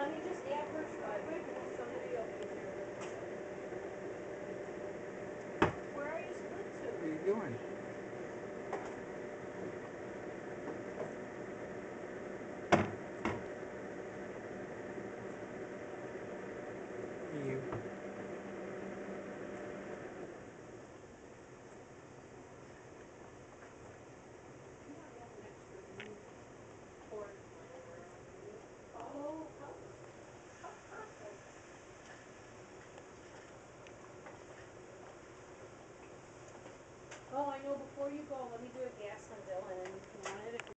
Let me just add hers right quick and then somebody else is here. Where are you split to? What are you doing? You. Oh, how perfect. Oh, I know, before you go, let me do a